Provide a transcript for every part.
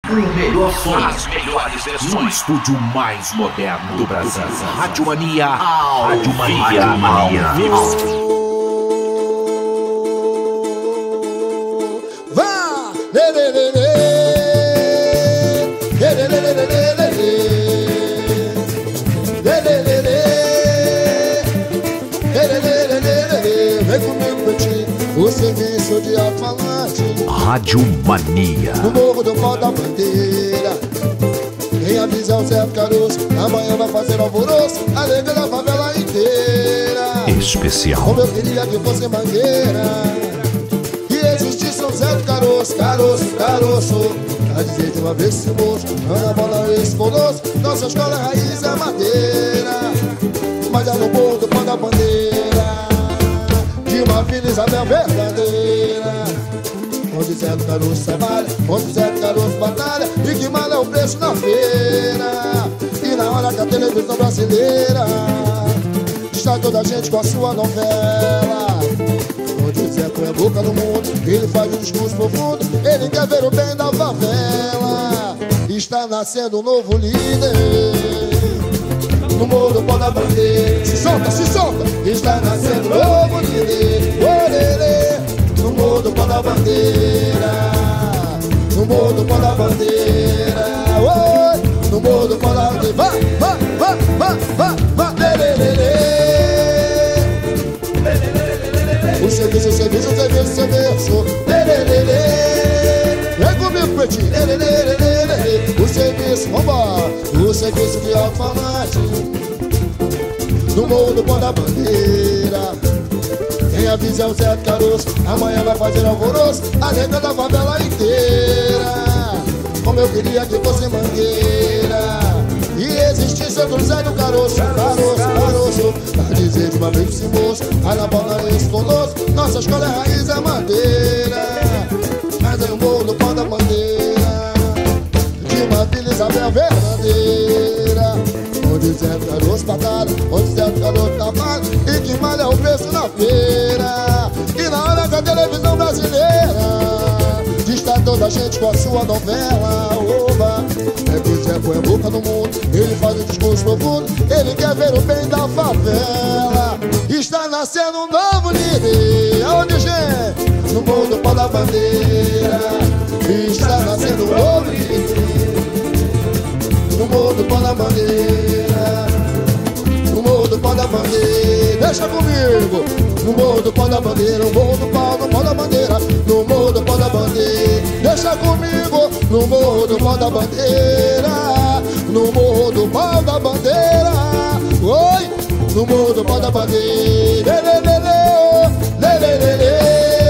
O melhor som, as melhores versões, no estúdio mais moderno do Brasil. Rádio Mania, Rádio Mania. Vá! Lê, lê, lê, lê. Lê, lê, lê, lê, lê, lê, lê. Lê, lê, lê, lê. Lê, lê, lê, lê, lê, lê. Vem comigo, Betinho, o serviço de alto-falante. Rádio Mania. No morro do pau da bandeira, quem avisa é o Zé Caroço. Amanhã vai fazer alvoroço, alegrando a favela inteira. Especial. Como eu queria que fosse Mangueira e existisse um Zé Caroço, Caroço, Caroço. Pra dizer de uma vez esse moço, Ana Bola esse colosso. Nossa escola raiz é madeira, mas é no morro do pau da bandeira de uma Vila Isabel verdadeira. Onde Zé do Caroço trabalha, onde Zé do Caroço batalha, e que mal é o preço na feira. E na hora que a televisão brasileira está toda a gente com a sua novela. Onde o Zé põe a boca no mundo, ele faz um discurso profundo, ele quer ver o bem da favela. Está nascendo um novo líder no morro do pau da bandeira. Se solta, se solta. Está nascendo um novo líder, olê, no morro do pau da bandeira, no morro do pau da bandeira, oi, no morro do pau da bandeira. Vá, vá, vá, vá, vá, vá, lê, lê, lê, lê. O serviço, o serviço, o serviço, o serviço, lê, lê, lê, lê. Vem comigo, Pretinho, lê, lê, lê, lê, lê, lê. O serviço, vambora, o serviço de alto-falante no morro do pau da bandeira. Quem avisa é o Zé Caroço, amanhã vai fazer alvoroço, alegrando a favela inteira. Como eu queria que fosse Mangueira e existisse outro Zé do Caroço, Caroço, Caroço. Pra dizer de uma vez esse moço, Ana Bola esse colosso. Nossa escola é raiz, é madeira, mas é o morro do pau da bandeira de uma Vila Isabel verdadeira. Onde Zé do Caroço batalha, onde Zé do Caroço trabalha, e que mal é o preço na feira. E na hora que a televisão brasileira está toda a gente com a sua novela. Oba, é que Zé põe a boca no mundo, ele faz um discurso profundo, ele quer ver o bem da favela. Está nascendo um novo líder, aonde, gente? No morro do pau da bandeira. Está nascendo um novo líder no morro do pau da bandeira, no morro do pau da bandeira. Deixa comigo. No morro do pau da bandeira, no morro do pau da bandeira, no morro do pau da bandeira. Deixa comigo. No morro do pau da bandeira, no morro do pau da bandeira, oi, no morro do pau da bandeira. Lê, lê, lê, lê, lê, lê,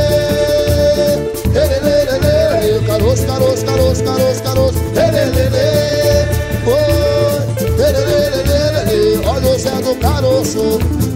lê, lê, lê, lê, lê, lê. Caroço, caroço, caroço, caroço, caroço, lê, lê, lê, lê. Oi, lê, lê, lê, lê, lê, lê. Olha o Zé do Caroço,